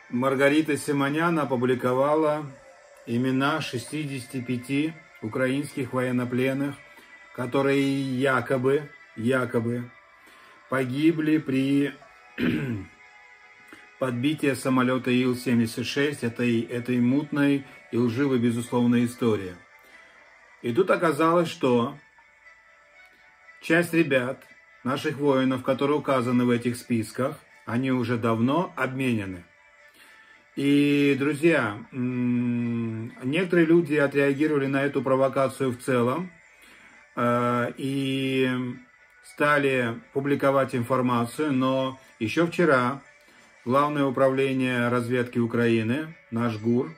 Маргарита Симонян опубликовала имена 65 украинских военнопленных, которые якобы погибли при подбитии самолета Ил-76, этой мутной и лживой, безусловно, истории. И тут оказалось, что часть ребят, наших воинов, которые указаны в этих списках, они уже давно обменены. И, друзья, некоторые люди отреагировали на эту провокацию в целом и стали публиковать информацию, но еще вчера Главное управление разведки Украины, наш ГУР,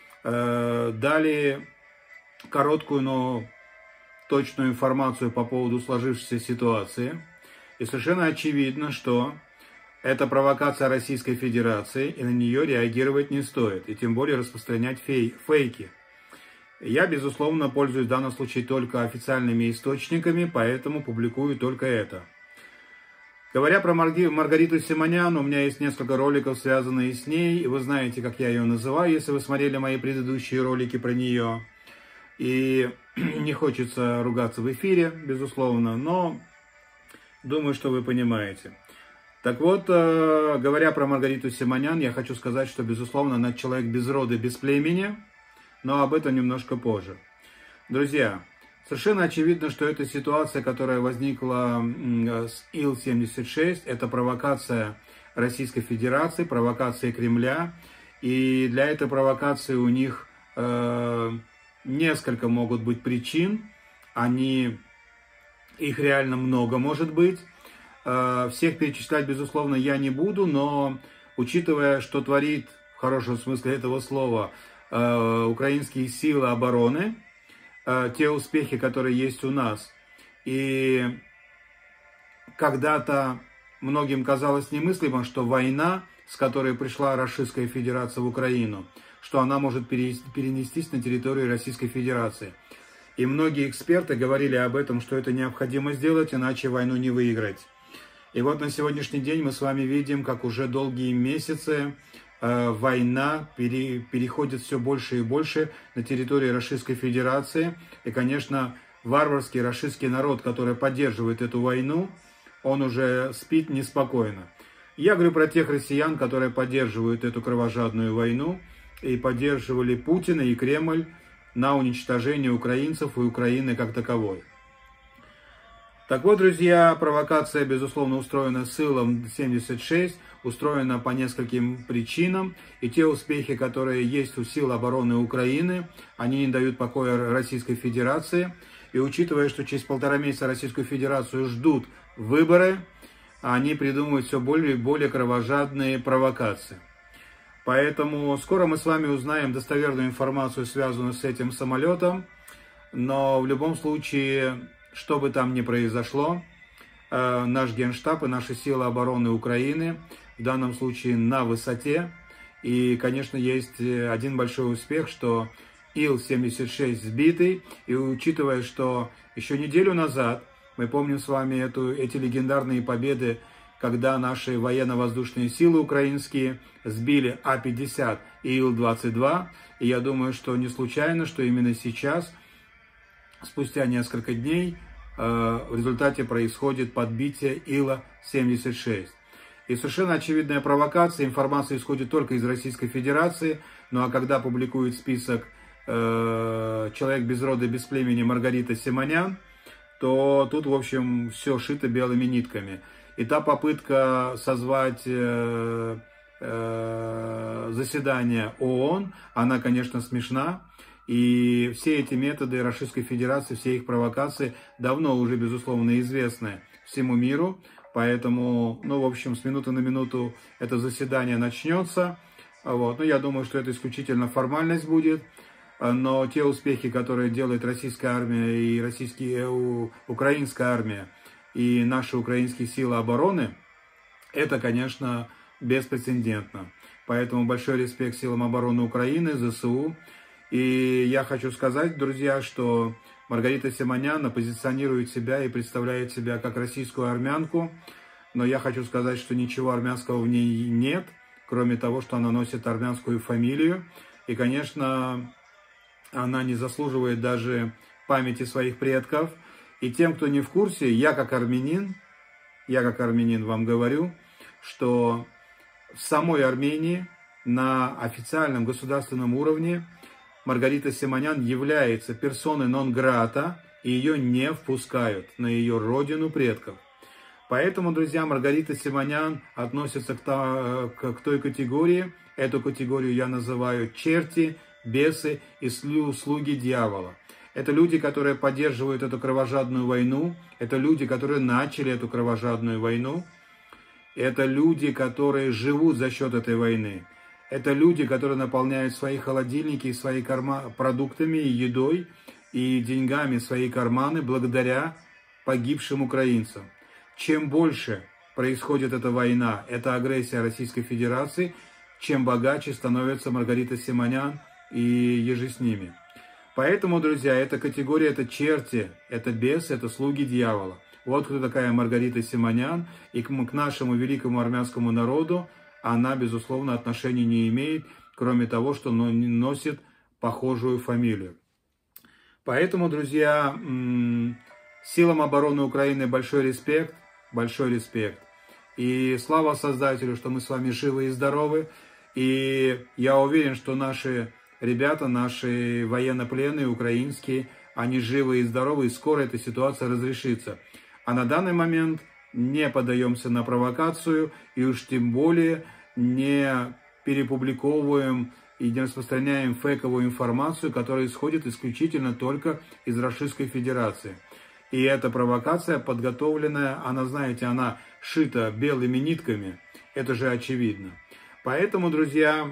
дали короткую, но точную информацию по поводу сложившейся ситуации. И совершенно очевидно, что это провокация Российской Федерации, и на нее реагировать не стоит, и тем более распространять фейки. Я, безусловно, пользуюсь в данном случае только официальными источниками, поэтому публикую только это. Говоря про Маргариту Симонян, у меня есть несколько роликов, связанных с ней, и вы знаете, как я ее называю, если вы смотрели мои предыдущие ролики про нее. И не хочется ругаться в эфире, безусловно, но думаю, что вы понимаете. Так вот, говоря про Маргариту Симонян, я хочу сказать, что, безусловно, она человек без рода, без племени, но об этом немножко позже. Друзья, совершенно очевидно, что эта ситуация, которая возникла с Ил-76, это провокация Российской Федерации, провокация Кремля, и для этой провокации у них несколько могут быть причин, их реально много может быть. Всех перечислять, безусловно, я не буду, но учитывая, что творит, в хорошем смысле этого слова, украинские силы обороны, те успехи, которые есть у нас, и когда-то многим казалось немыслимо, что война, с которой пришла Российская Федерация в Украину, что она может перенестись на территорию Российской Федерации. И многие эксперты говорили об этом, что это необходимо сделать, иначе войну не выиграть. И вот на сегодняшний день мы с вами видим, как уже долгие месяцы война переходит все больше и больше на территорию Российской Федерации. И, конечно, варварский российский народ, который поддерживает эту войну, он уже спит неспокойно. Я говорю про тех россиян, которые поддерживают эту кровожадную войну и поддерживали Путина и Кремль на уничтожение украинцев и Украины как таковой. Так вот, друзья, провокация, безусловно, устроена с Ил-76, устроена по нескольким причинам, и те успехи, которые есть у сил обороны Украины, они не дают покоя Российской Федерации, и учитывая, что через 1,5 месяца Российскую Федерацию ждут выборы, они придумывают все более и более кровожадные провокации. Поэтому скоро мы с вами узнаем достоверную информацию, связанную с этим самолетом, но в любом случае, что бы там ни произошло, наш Генштаб и наши силы обороны Украины в данном случае на высоте. И, конечно, есть один большой успех, что Ил-76 сбитый. И учитывая, что еще неделю назад, мы помним с вами эти легендарные победы, когда наши военно-воздушные силы украинские сбили А-50 и Ил-22. И я думаю, что не случайно, что именно сейчас, спустя несколько дней, в результате происходит подбитие Ила-76. И совершенно очевидная провокация, информация исходит только из Российской Федерации, ну а когда публикует список человек без рода, без племени Маргарита Симонян, то тут, в общем, все шито белыми нитками. И та попытка созвать заседание ООН, она, конечно, смешна. И все эти методы Российской Федерации, все их провокации давно уже, безусловно, известны всему миру. Поэтому, ну, в общем, с минуты на минуту это заседание начнется. Вот. Ну, я думаю, что это исключительно формальность будет. Но те успехи, которые делает российская армия и украинская армия и наши украинские силы обороны, это, конечно, беспрецедентно. Поэтому большой респект силам обороны Украины, ЗСУ. И я хочу сказать, друзья, что Маргарита Симонян позиционирует себя и представляет себя как российскую армянку. Но я хочу сказать, что ничего армянского в ней нет. кроме того, что она носит армянскую фамилию. И, конечно, она не заслуживает даже памяти своих предков. И тем, кто не в курсе, я как армянин вам говорю, что в самой Армении на официальном государственном уровне Маргарита Симонян является персоной нон-грата, и ее не впускают на ее родину предков. Поэтому, друзья, Маргарита Симонян относится к той категории, эту категорию я называю черти, бесы и слуги дьявола. Это люди, которые поддерживают эту кровожадную войну, это люди, которые начали эту кровожадную войну, это люди, которые живут за счет этой войны. Это люди, которые наполняют свои холодильники и свои продуктами и едой, и деньгами свои карманы благодаря погибшим украинцам. Чем больше происходит эта война, эта агрессия Российской Федерации, чем богаче становится Маргарита Симонян и еже с ними. Поэтому, друзья, эта категория – это черти, это бесы, это слуги дьявола. Вот кто такая Маргарита Симонян, и к нашему великому армянскому народу она, безусловно, отношения не имеет, кроме того, что носит похожую фамилию. Поэтому, друзья, силам обороны Украины большой респект, большой респект. И слава Создателю, что мы с вами живы и здоровы. И я уверен, что наши ребята, наши военнопленные, украинские, они живы и здоровы, и скоро эта ситуация разрешится. А на данный момент не поддаемся на провокацию, и уж тем более не перепубликовываем и не распространяем фейковую информацию, которая исходит исключительно только из Российской Федерации. И эта провокация подготовленная, она, знаете, она шита белыми нитками, это же очевидно. Поэтому, друзья,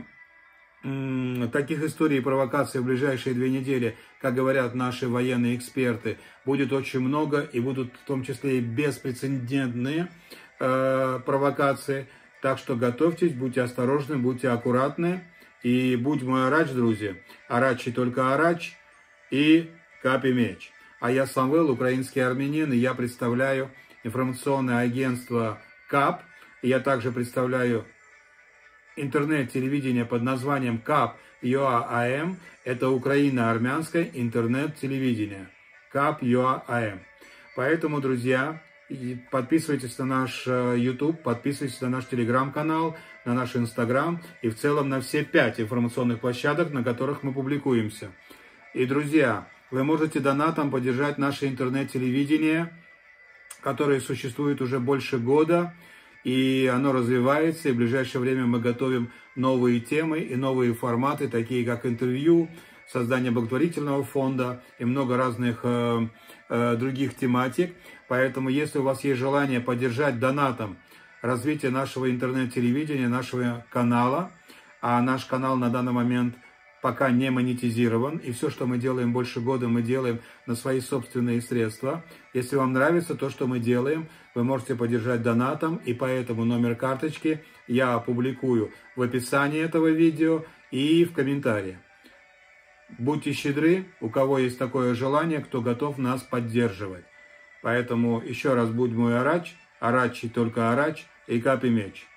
таких историй и провокаций в ближайшие 2 недели, как говорят наши военные эксперты, будет очень много, и будут в том числе и беспрецедентные провокации. Так что готовьтесь, будьте осторожны, будьте аккуратны. И будь мой арач, друзья, арач и только арач, и кап и меч. А я Самвел, украинский армянин, и я представляю информационное агентство КАП. И я также представляю интернет-телевидение под названием КАП.ЮА.АМ. Это Украина-армянское интернет-телевидение. КАП.ЮА.АМ. Поэтому, друзья, подписывайтесь на наш YouTube, подписывайтесь на наш Telegram-канал, на наш Instagram и в целом на все 5 информационных площадок, на которых мы публикуемся. И, друзья, вы можете донатом поддержать наше интернет-телевидение, которое существует уже больше года, и оно развивается, и в ближайшее время мы готовим новые темы и новые форматы, такие как интервью, создание благотворительного фонда и много разных других тематик. Поэтому, если у вас есть желание поддержать донатом развитие нашего интернет-телевидения, нашего канала, а наш канал на данный момент пока не монетизирован, и все, что мы делаем больше года, мы делаем на свои собственные средства. Если вам нравится то, что мы делаем, вы можете поддержать донатом, и поэтому номер карточки я опубликую в описании этого видео и в комментариях. Будьте щедры, у кого есть такое желание, кто готов нас поддерживать. Поэтому еще раз будь мой арач, арач и только арач, и кап и меч.